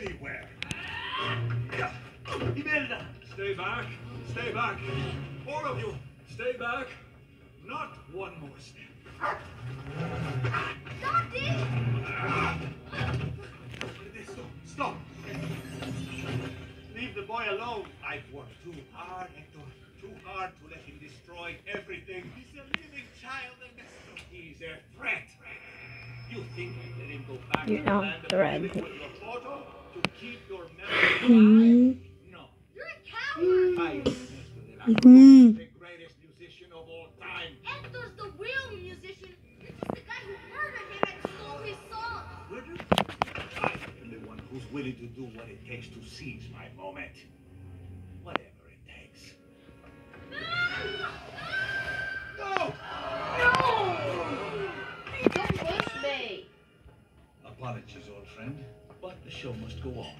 anywhere. Imelda, stay back. Stay back. All of you, stay back. Not one more step. Daddy! Stop. Leave the boy alone. I've worked too hard, Hector. Too hard to let him destroy everything. He's a living child, and he's a threat. You think I let him go back to the land of living with your photo to keep your memory alive? No. You're a coward! I insist with it. I'm the greatest musician of all time. Hector's the real musician. You're just the guy who murdered him and stole his song. I'm the one who's willing to do what it takes to seize my moment. Whatever it takes. No! Don't push me. Apologies, old friend, but the show must go on.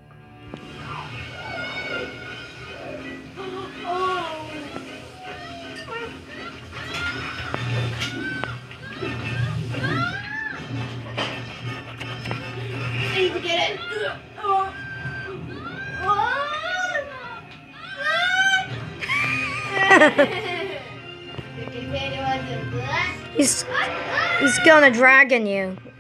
I need to get it. He's gonna dragon you.